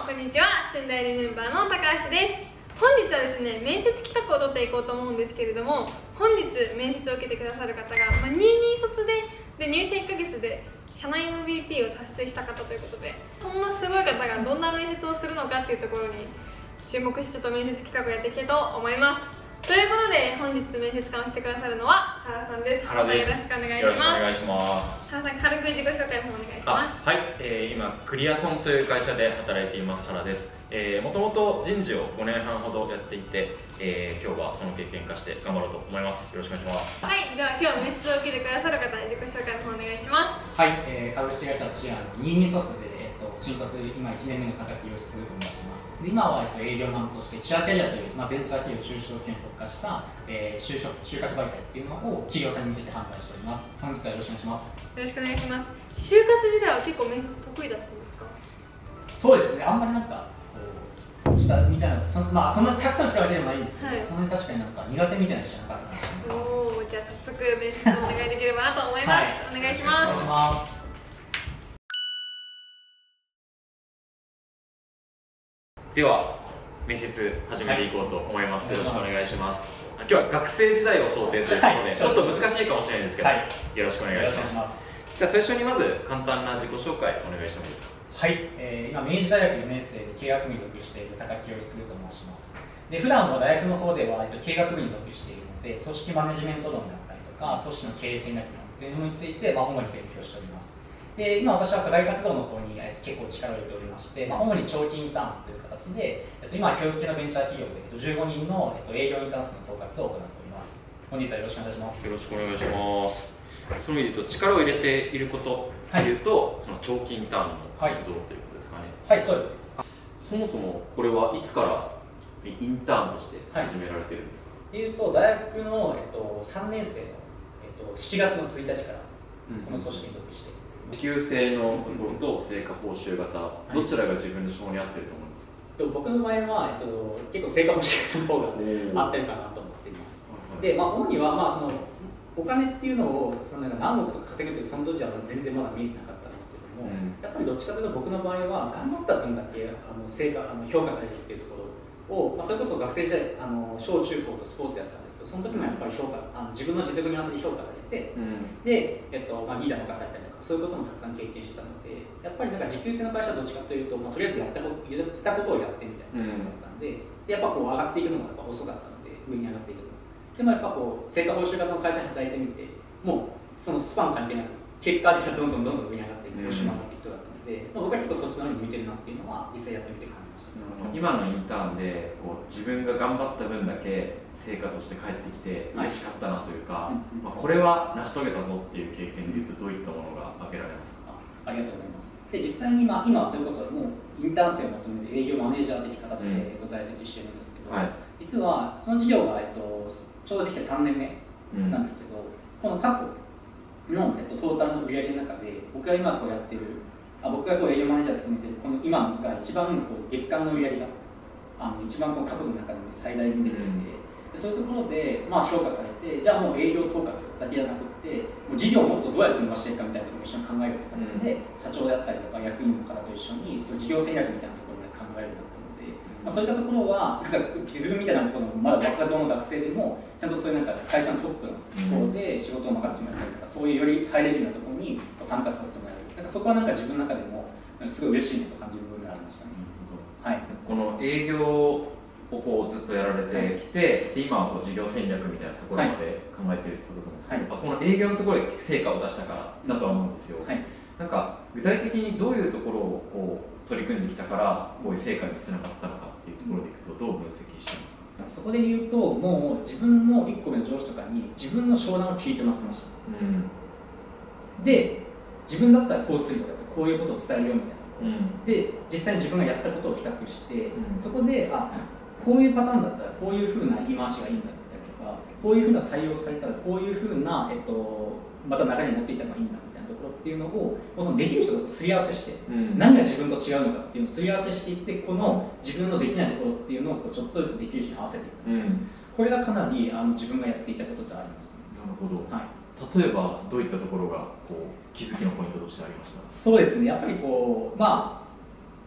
こんにちは。春大理メンバーの高橋です。本日はですね、面接企画を取っていこうと思うんですけれども、本日面接を受けてくださる方が、22卒で入社1ヶ月で社内 MVP を達成した方ということで、そんなすごい方がどんな面接をするのかっていうところに注目してちょっと面接企画をやっていきたいと思います。ということで本日面接官をしてくださるのは原さんです。 原です。 よろしくお願いします。 よろしくお願いします。 原さん、軽く自己紹介の方お願いします。 はい、今クリアソンという会社で働いています原です。もともと人事を5年半ほどやっていて、今日はその経験化して頑張ろうと思います。よろしくお願いします。 はい、では今日面接を受けてくださる方、自己紹介の方お願いします。 はい、株式会社土屋の22卒で、新卒今1年目の片木義嗣と申します。で今は、営業マンとしてチアキャリアという、ベンチャー企業中小企業に特化した、就活媒体っていうのを企業さんに向けて販売しております。本日はよろしくお願いします。 よろしくお願いします。就活時代は結構面接得意だったんですか？ そうですね、あんまりなんかこうしたみたいな、そんなたくさん来たわけでもないんですけど、そんなに確かになんか苦手みたいな人じゃなかったかなと思います。 おお、じゃあ早速面接をお願いできればなと思います。はい、お願いします。 お願いします。 では面接始めていこうと思います。よろしくお願いします。今日は学生時代を想定ということで、ちょっと難しいかもしれないんですけど、よろしくお願いします。じゃあ最初にまず簡単な自己紹介お願いしてもいいですか？ はい、今明治大学4年生で経営学部に属している高木義嗣と申します。で普段は大学の方では経営学部に属しているので、組織マネジメント論だったりとか組織の経営戦略論というものについて、主に勉強しております。で今私は課外活動の方に結構力を入れておりまして、主に長期インターンという形で、今教育系のベンチャー企業で15人の営業インターン生の統括を行っております。本日はよろしくお願いします。 よろしくお願いします。その意味で言うと力を入れていることというと、その長期インターンの活動ということですかね。 はい、そうです。 そもそもこれはいつからインターンとして始められてるんですか？ いうと大学の、3年生の、7月の1日からこの組織に属している。 時給制のところと成果報酬型、どちらが自分の性に合っていると思いますか？ 僕の場合は、結構成果報酬型の方が合ってるかなと思っています。で、主には、そのお金っていうのを何億とか稼ぐというその当時は全然まだ見えてなかったんですけども、やっぱりどっちかというと僕の場合は頑張った分だけ成果評価されるっていうところを、それこそ学生時代小中高とスポーツやってたんですけど、その時もやっぱり自分の実力に合わせて評価されて、で、リーダー任されたりとかそういうこともたくさん経験してたので、やっぱり時給制の会社はどっちかというと、とりあえず言ったことをやってみたいなことだったんで、やっぱ上がっていくのがやっぱ遅かったので、上に上がっていくのが。でもやっぱ成果報酬型の会社に働いてみて、もうそのスパン関係なく結果実はどんどん上に上がっていく、報酬も上がっていく人だったので、僕は結構そっちの方に向いてるなっていうのは実際やってみて感じました。 今のインターンで自分が頑張った分だけ成果として返ってきて嬉しかったなというか、これは成し遂げたぞっていう経験でいうとどういったものが挙げられますか？ ありがとうございます。で実際に今はそれこそもうインターン生を求めて営業マネージャー的形で在籍してるんですけど、実はその事業がちょうどできて3年目なんですけど、この過去のトータルの売上の中で僕が今やってる僕が営業マネージャーを務めているこの今が一番月間の売上が一番過去の中でも最大に出ていて、そういうところで評価されて、じゃあもう営業統括だけじゃなくてもう事業をもっとどうやって伸ばしていくかみたいなところを一緒に考えるという形で、社長であったりとか役員の方と一緒にその事業戦略みたいなところまで考えるようになったので、そういったところは自分みたいなまだ若造の学生でもちゃんとそういう会社のトップのところで仕事を任せてもらったりとか、そういうよりハイレベルなところに参加させてもらえる、そこは自分の中でもすごい嬉しいなと感じる部分がありましたね。はい、 この営業をずっとやられてきて、で今は事業戦略みたいなところまで考えているってことなんですけど、この営業のところで成果を出したからだとは思うんですよ。なんか具体的にどういうところを取り組んできたからこういう成果につながったのかっていうところでいくとどう分析してますか？ そこで言うと、もう自分の1個目の上司とかに自分の商談を聞いてもらってました。で自分だったらこうするよとかこういうことを伝えるよみたいな、で実際に自分がやったことを比較して、そこでこういうパターンだったらこういうふうな言い回しがいいんだったりとか、こういうふうな対応されたらこういうふうな、また流れに持っていった方がいいんだみたいなところっていうのをそのできる人とすり合わせして、何が自分と違うのかっていうのをすり合わせしていって、この自分のできないところっていうのをちょっとずつできる人に合わせていく、これがかなり自分がやっていたことであります。 なるほど。例えばどういったところが気づきのポイントとしてありました？ そうですね、やっぱり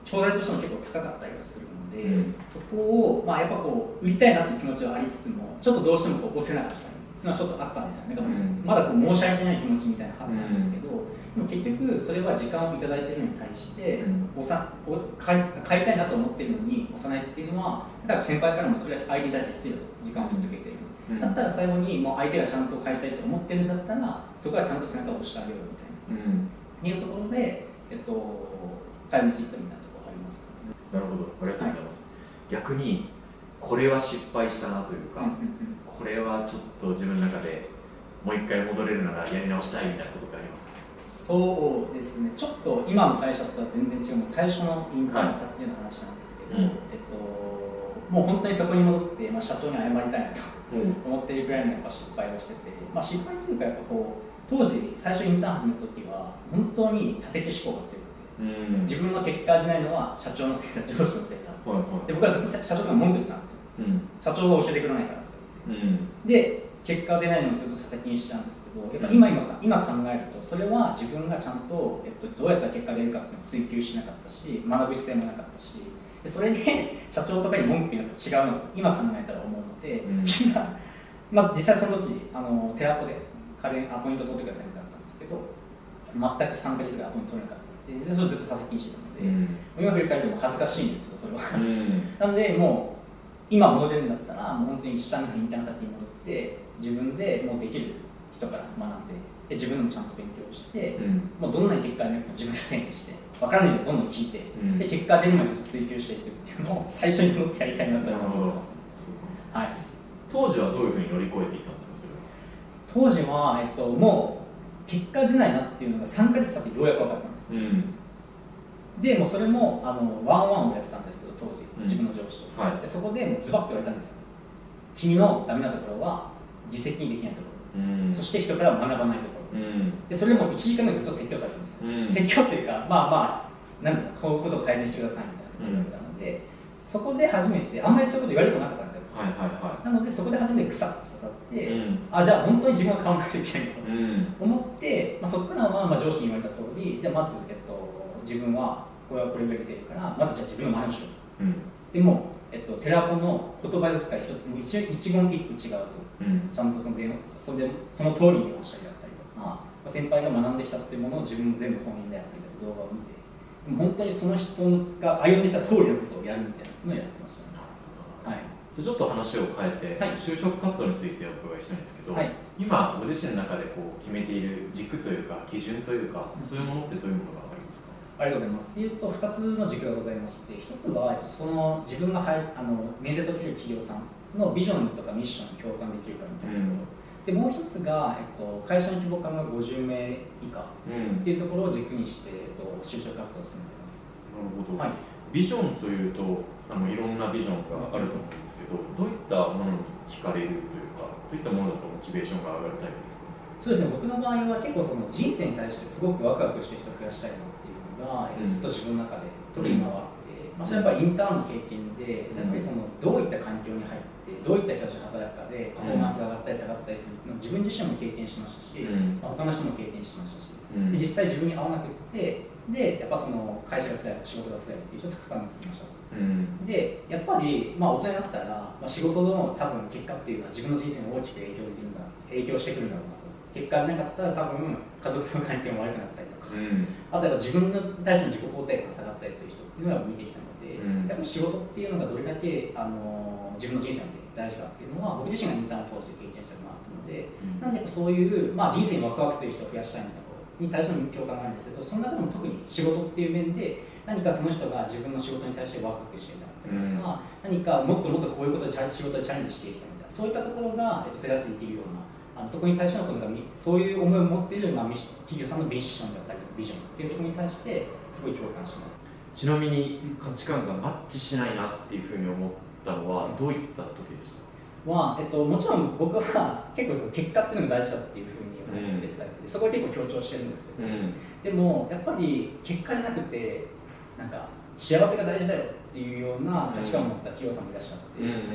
頂戴としても結構高かったりはするので、そこを、やっぱこう売りたいなっていう気持ちはありつつもちょっとどうしてもこう押せなかったりっていうのはちょっとあったんですよね。まだこう申し訳ない気持ちみたいなのがあったんですけど、でも結局それは時間をいただいているのに対して買いたいなと思っているのに押さないっていうのは、だから先輩からもそれは相手に対して失礼だと、時間を取ってくれている、だったら最後にもう相手がちゃんと買いたいと思ってるんだったらそこはちゃんと背中を押してあげようみたいな、いうところで、買いについたみたいなところあります、ね。 なるほど、ありがとうございます。逆にこれは失敗したなというか、これはちょっと自分の中でもう一回戻れるならやり直したいみたいなことってありますか？ そうですね、ちょっと今の会社とは全然違う、最初のインターン先の話なんですけど、もう本当にそこに戻って、社長に謝りたいなと思っているぐらいのやっぱ失敗をしてて、失敗というかやっぱこう当時最初インターン始めた時は本当に多責思考が強くて、自分の結果が出ないのは社長のせいだ、上司のせいだ、で僕はずっと社長から文句言ってたんですよ、社長が教えてくれないからとか言って、で結果が出ないのをずっと多責にしてたんですけど、やっぱ今考えるとそれは自分がちゃんと、どうやったら結果が出るかっていうのを追求しなかったし、学ぶ姿勢もなかったし、でそれで社長とかに文句言うのと違うのと今考えたら思うので、実際その時テラポでアポイント取ってくださいみたいなのだったんですけど、全く3ヶ月ぐらいアポイント取れなかった。で実際それをずっと多責にしてたので、今振り返っても恥ずかしいんですけどそれは、なのでもう今戻れるんだったらもう本当に一旦インターン先に戻って自分でもうできる人から学んで、自分でもちゃんと勉強して、もうどんなに結果が出るか自分で整理して、分からないのをどんどん聞いて、で結果が出るまでずっと追求していくっていうのを最初に戻ってやりたいなと思ってます、はい。 当時はどういうふうに乗り越えていったんですか？それは当時は、もう結果が出ないなっていうのが3ヶ月経ってようやく分かったんです、でもうそれもワンワンをやってたんですけど当時、自分の上司と、でそこでズバッと言われたんですよ。君のダメなところは自責にできないところ、そして人から学ばないところ、でそれも1時間ぐらいずっと説教されたんですよ、説教っていうかなんだろう、こういうことを改善してくださいみたいなところだったので、そこで初めてあんまりそういうこと言われてもなかったんですよ、なのでそこで初めてグサッと刺さって、じゃあ本当に自分が変わらないといけないと思って、そこからは上司に言われた通り、じゃあまず、自分はこれができてるからまずじゃあ自分の真似をしろと、でもテラポの言葉遣い一言一句違うぞ、ちゃんとその通りに電話したりだったりとか、先輩が学んできたっていうものを自分も全部本人でやっていた動画を見て、でも本当にその人が歩んできた通りのことをやるみたいなのをやってましたね。 ちょっと話を変えて、就職活動についてお伺いしたいんですけど、今ご自身の中でこう決めている軸というか基準というか、そういうものってどういうものがありますか？ ありがとうございます。2つの軸がございまして、1つはその自分が面接を受ける企業さんのビジョンとかミッションに共感できるかみたいなところ、でもう1つが、会社の規模感が50名以下っていうところを軸にして、就職活動を進めています。 なるほど、ビジョンというといろんなビジョンがあると思うんですけど、どういったものに惹かれるというか、どういったものだとモチベーションが上がるタイプですか？ そうですね、僕の場合は結構その人生に対してすごくワクワクしてる人を増やしたいなっていうのが、ずっと自分の中で特に今はあって、それはやっぱりインターンの経験で、やっぱりそのどういった環境に入ってどういった人たちが働くかでパフォーマンスが上がったり下がったりするのを自分自身も経験しましたし、他の人も経験しましたし、実際自分に合わなくってでやっぱその会社が辛い仕事が辛いっていう人たくさん見てきました。でやっぱり、大人になったら、仕事の多分結果っていうのは自分の人生に大きく影響してくるんだろうなと。結果がなかったら多分家族との関係も悪くなったりとか、あとは自分に対しての自己肯定感が下がったりする人っていうのは見てきたので、やっぱり仕事っていうのがどれだけ自分の人生に大事かっていうのは僕自身がインターンを通して経験したのがあったので、なんでやっぱそういう、人生にワクワクする人を増やしたいみたいなことに対しての共感があるんですけど、その中でも特に仕事っていう面で何かその人が自分の仕事に対してワクワクしているとか、何かもっともっとこういうことで仕事でチャレンジしていきたいみたいな、そういったところが手助けできるようなところに対してのことがそういう思いを持っている、企業さんのミッションだったりビジョンっていうところに対してすごい共感します。 ちなみに価値観がマッチしないなっていうふうに思ったのはどういった時でしたか？ もちろん僕は結構その結果っていうのが大事だっていうふうに思ってたりで、そこは結構強調してるんですけど、でもやっぱり結果じゃなくてなんか幸せが大事だよっていうような価値観を持った企業さんもいらっしゃって、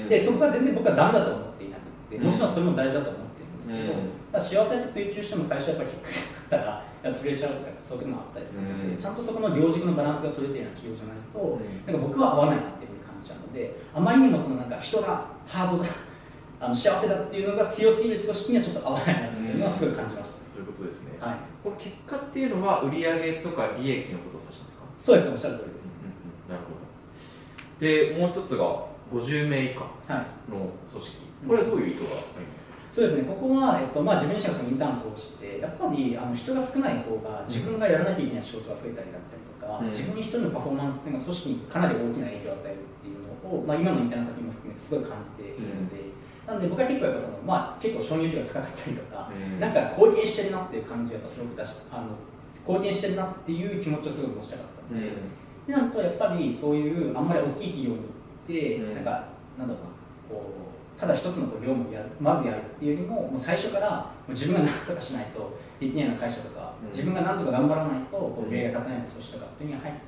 でそこが全然僕はダメだと思っていなくて、もちろんそれも大事だと思ってるんですけど、幸せで追求しても会社やっぱり結果だったら潰れちゃうとか、 そういうところもあったりするので、ちゃんとそこの両軸のバランスが取れてるような企業じゃないと、なんか僕は合わないなっていう感じなので、あまりにもそのなんか人がハードが幸せだっていうのが強すぎる組織にはちょっと合わないなっていうのはすごい感じました。 そういうことですね。 はい。 これ結果っていうのは売上とか利益のことを指したんですか？ そうですね、おっしゃる通りです。 なるほど。で、もう一つが50名以下の組織。これはどういう意図がありますか？ そうですね、ここは、自分自身がそのインターンを通して、やっぱり人が少ない方が自分がやらなきゃいけない仕事が増えたりだったりとか、自分一人のパフォーマンスっていうのが組織にかなり大きな影響を与えるっていうのを、今のインターン先も含めてすごい感じているので、なので僕は結構やっぱその、結構承認量が高かったりとか、なんか貢献してるなっていう感じをやっぱすごく出して、貢献してるなっていう気持ちをすごく持ちたかったので、でなるとやっぱりそういうあんまり大きい企業に行って、なんだろうな、こうただ一つの業務をまずやるっていうよりも、もう最初から自分が何とかしないとできないような会社とか、自分が何とか頑張らないと売上が立たないような組織とかっていうのに入って、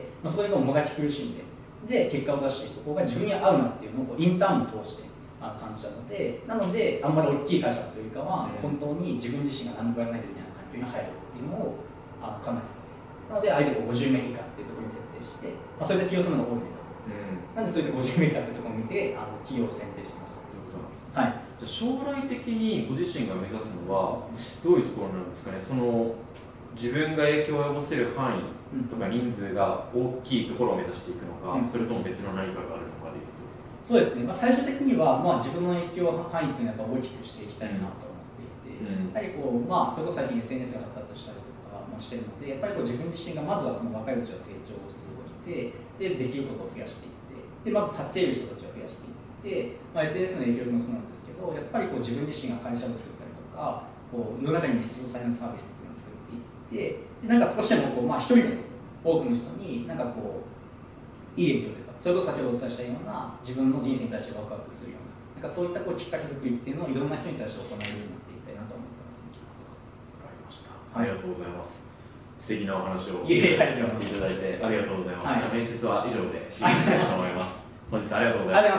そこでもがき苦しんで、結果を出していく方が自分に合うなっていうのをインターンを通して感じたので、なのであんまり大きい会社というかは、本当に自分自身が何とかやらなきゃいけない環境に入るっていうのを考えてたので、相手が50名以下っていうところに設定して、そういった企業様が多いと。なんでそういった50名以下っていうところを見て企業を選定してました。はい、 じゃあ将来的にご自身が目指すのはどういうところなんですかね。その自分が影響を及ぼせる範囲とか人数が大きいところを目指していくのか、それとも別の何かがあるのかでいうと。 そうですね、最終的には、自分の影響範囲というのは大きくしていきたいなと思っていて、やはりこう、それこそ最近 SNS が発達したりとかもしてるので、やっぱりこう自分自身がまずはこの若いうちは成長をすることで、できることを増やしていって、でまず助ける人たちを増やしていって、SNS の影響もそうなんですけど、やっぱりこう自分自身が会社を作ったりとか、こう世の中に必要されるサービスっていうのを作っていって、でなんか少しでもこう、一人でも多くの人になんかこういい影響というか、それこそ先ほどお伝えしたような自分の人生に対してワクワクするような、なんかそういったこうきっかけ作りっていうのをいろんな人に対して行えるようになっていきたいなと思ってます。 わかりました。ありがとうございます。素敵なお話を聞かせていただいてありがとうございます。面接は以上で終了したいと思います。本日ありがとうございました。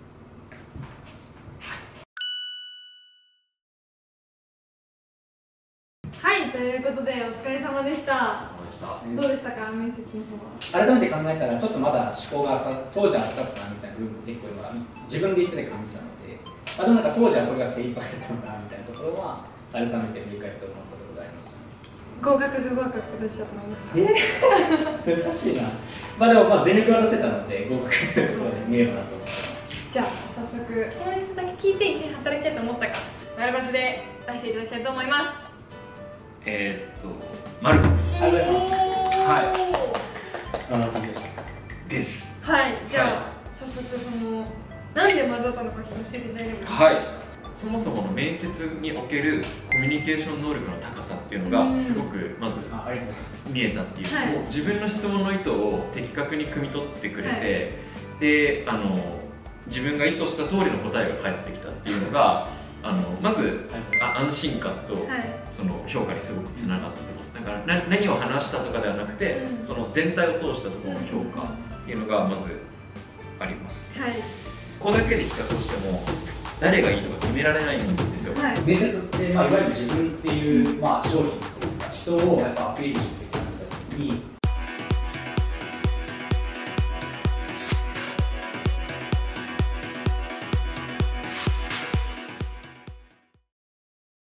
はい、ということでお疲れ様でした。どうでしたか、面接の方は。 改めて考えたらちょっとまだ思考が当時は浅かったなみたいな部分も結構今自分で言ってて感じたので、でもなんか当時はこれが精一杯だったのかなみたいなところは改めて振り返って思ったところでありました。 合格不合格どっちだと思いますか？ 難しいな。でも全力は出せたので合格というところで見えるかなと思ってます。 じゃあ早速本日だけ聞いて一緒に働きたいと思ったか丸バツで出していただきたいと思います。 丸。 ありがとうございます。 はい。 どんな感じでしたか？ です。 はい。じゃあ早速なんで丸だったのか教えていただけますか？ はい。そもそもの面接におけるコミュニケーション能力の高さっていうのがすごくまず見えたっていうのと、自分の質問の意図を的確に汲み取ってくれて、で自分が意図した通りの答えが返ってきたっていうのがまず安心感とその評価にすごくつながってます。だから何を話したとかではなくて、その全体を通したところの評価っていうのがまずあります。 はい、 ここだけで比較しても誰がいいとか決められないんですよ。 面接って、いわゆる自分っていう、商品というか人をやっぱアピールしていくために